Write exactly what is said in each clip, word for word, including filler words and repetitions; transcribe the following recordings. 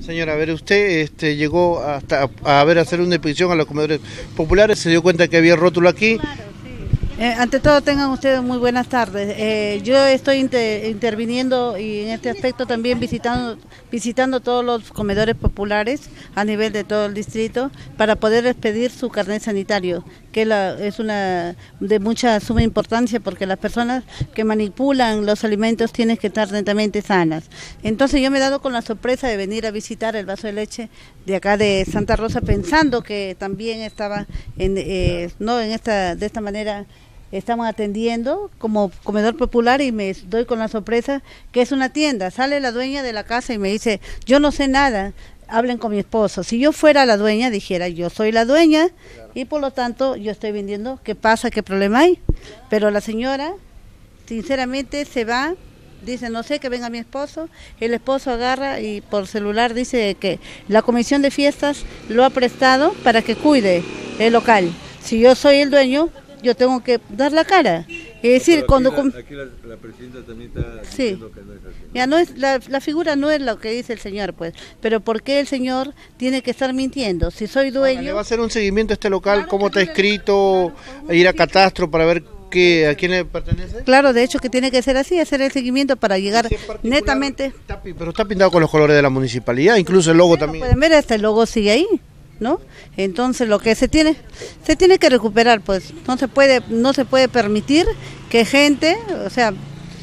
Señora, a ver, usted este, llegó hasta a, a ver hacer una inspección a los comedores populares, se dio cuenta que había rótulo aquí. Claro, sí. Eh, ante todo, tengan ustedes muy buenas tardes. Eh, yo estoy inter, interviniendo y en este aspecto también visitando, visitando todos los comedores populares a nivel de todo el distrito para poder expedir su carnet sanitario, que la, es una de mucha suma importancia porque las personas que manipulan los alimentos tienen que estar netamente sanas. Entonces yo me he dado con la sorpresa de venir a visitar el vaso de leche de acá de Santa Rosa pensando que también estaba en, eh, no en esta de esta manera estamos atendiendo como comedor popular y me doy con la sorpresa que es una tienda. Sale la dueña de la casa y me dice, yo no sé nada, hablen con mi esposo. Si yo fuera la dueña, dijera, yo soy la dueña y por lo tanto yo estoy vendiendo, ¿qué pasa? ¿Qué problema hay? Pero la señora, sinceramente, se va, dice, no sé, que venga mi esposo. El esposo agarra y por celular dice que la comisión de fiestas lo ha prestado para que cuide el local. Si yo soy el dueño, yo tengo que dar la cara. Es decir, aquí cuando... La, aquí la, la presidenta también está sí. diciendo que no es así. Ya no es, la, la figura no es lo que dice el señor, pues, pero ¿por qué el señor tiene que estar mintiendo? Si soy dueño... ¿Le va a hacer un seguimiento a este local? Claro, ¿cómo está escrito? Claro, ir a catastro para ver qué, a quién le pertenece. Claro, de hecho que tiene que ser así, hacer el seguimiento para llegar si netamente... Está, pero está pintado con los colores de la municipalidad, incluso el logo bueno, también. Pueden ver, hasta el logo sigue ahí, ¿no? Entonces lo que se tiene se tiene que recuperar, pues no se puede no se puede permitir que gente, o sea,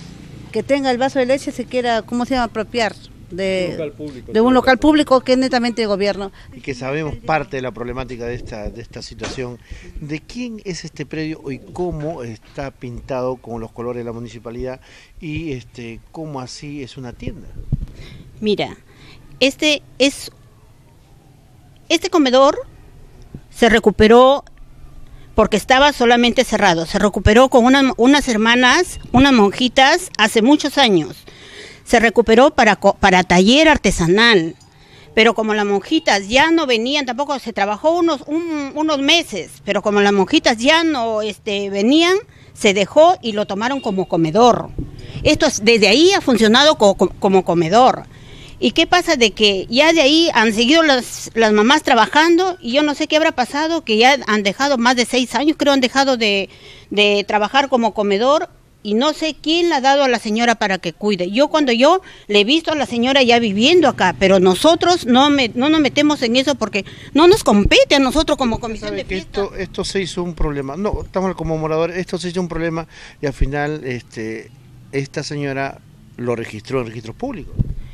que tenga el vaso de leche se quiera, ¿cómo se llama?, apropiar de un local público, de un local público que es netamente de gobierno. Y que sabemos parte de la problemática de esta de esta situación. ¿De quién es este predio y cómo está pintado con los colores de la municipalidad y este cómo así es una tienda? Mira, este es este comedor se recuperó porque estaba solamente cerrado, se recuperó con una, unas hermanas, unas monjitas hace muchos años, se recuperó para, para taller artesanal, pero como las monjitas ya no venían, tampoco se trabajó unos, un, unos meses, pero como las monjitas ya no este, venían, se dejó y lo tomaron como comedor. Esto desde ahí ha funcionado como, como comedor. ¿Y qué pasa? De que ya de ahí han seguido las, las mamás trabajando y yo no sé qué habrá pasado, que ya han dejado más de seis años, creo han dejado de, de trabajar como comedor y no sé quién la ha dado a la señora para que cuide. Yo cuando yo le he visto a la señora ya viviendo acá, pero nosotros no, me, no nos metemos en eso porque no nos compete a nosotros como comisión de fiesta. Esto, esto se hizo un problema, no, estamos como moradores, esto se hizo un problema y al final este, esta señora lo registró en registros públicos.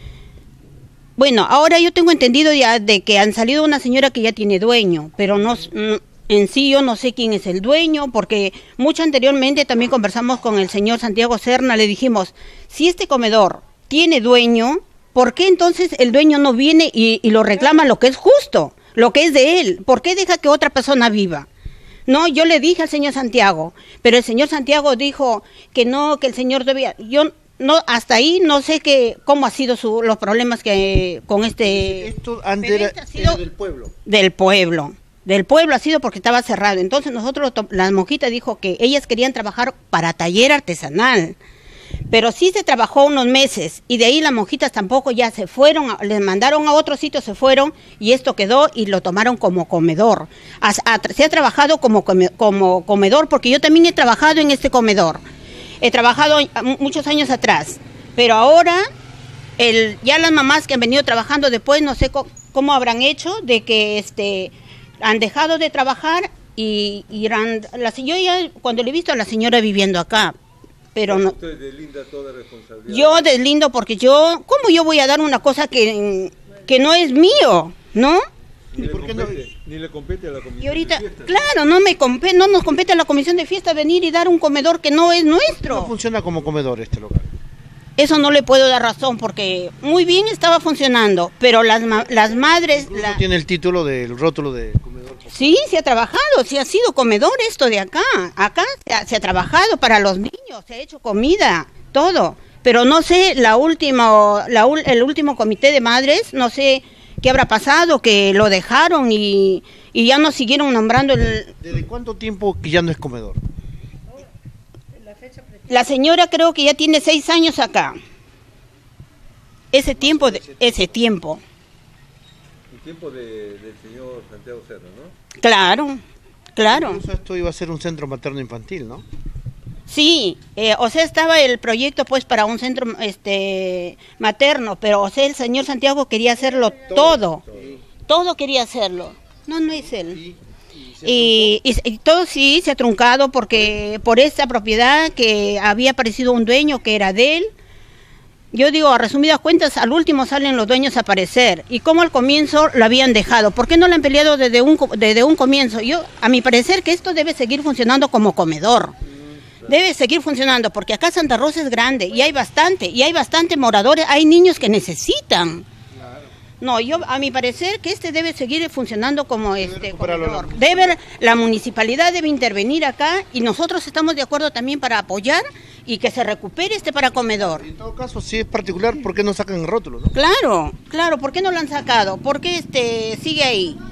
Bueno, ahora yo tengo entendido ya de que han salido una señora que ya tiene dueño, pero no, en sí yo no sé quién es el dueño, porque mucho anteriormente también conversamos con el señor Santiago Serna, le dijimos, si este comedor tiene dueño, ¿por qué entonces el dueño no viene y, y lo reclama lo que es justo, lo que es de él? ¿Por qué deja que otra persona viva? No, yo le dije al señor Santiago, pero el señor Santiago dijo que no, que el señor debía... Yo, no, hasta ahí no sé que cómo ha sido su, los problemas que con este... Esto antes era, este ha sido era del pueblo. Del pueblo. Del pueblo ha sido porque estaba cerrado. Entonces nosotros, las monjitas dijo que ellas querían trabajar para taller artesanal. Pero sí se trabajó unos meses y de ahí las monjitas tampoco ya se fueron, les mandaron a otro sitio, se fueron y esto quedó y lo tomaron como comedor. A, a, se ha trabajado como, como comedor porque yo también he trabajado en este comedor. He trabajado muchos años atrás, pero ahora el, ya las mamás que han venido trabajando después, no sé cómo, cómo habrán hecho, de que este, han dejado de trabajar y, y eran, la, yo ya cuando le he visto a la señora viviendo acá, pero no. Usted deslinda toda responsabilidad. Yo deslindo porque yo, ¿cómo yo voy a dar una cosa que, que no es mío, no? Ni le, compete, ni le compete a la comisión y ahorita, de fiesta. Claro, no me compete, no nos compete a la comisión de fiesta venir y dar un comedor que no es nuestro. No funciona como comedor este local. Eso no le puedo dar razón porque muy bien estaba funcionando, pero las las madres... La... tiene el título del rótulo de comedor. Sí, se ha trabajado, sí ha sido comedor esto de acá. Acá se ha, se ha trabajado para los niños, se ha hecho comida, todo. Pero no sé, la última, la, el último comité de madres, no sé... ¿Qué habrá pasado? Que lo dejaron y, y ya no siguieron nombrando el... ¿Desde cuánto tiempo que ya no es comedor? La señora creo que ya tiene seis años acá. Ese tiempo, de, ese tiempo. tiempo de, del señor Santiago Serra, ¿no? Claro, claro. Incluso esto iba a ser un centro materno infantil, ¿no? Sí, eh, o sea, estaba el proyecto pues para un centro este materno, pero o sea, el señor Santiago quería hacerlo todo, todo, todo quería hacerlo. No, no es él. Y, y, y todo sí se ha truncado porque por esta propiedad que había aparecido un dueño que era de él. Yo digo, a resumidas cuentas, al último salen los dueños a aparecer. Y como al comienzo lo habían dejado. ¿Por qué no lo han peleado desde un, desde un comienzo? Yo, a mi parecer, que esto debe seguir funcionando como comedor. Debe seguir funcionando, porque acá Santa Rosa es grande y hay bastante, y hay bastante moradores, hay niños que necesitan. No, yo a mi parecer que este debe seguir funcionando como este comedor. Debe, la municipalidad debe intervenir acá y nosotros estamos de acuerdo también para apoyar y que se recupere este para comedor. En todo caso, si es particular, ¿por qué no sacan el rótulo, no? Claro, claro, ¿por qué no lo han sacado? ¿Por qué este sigue ahí?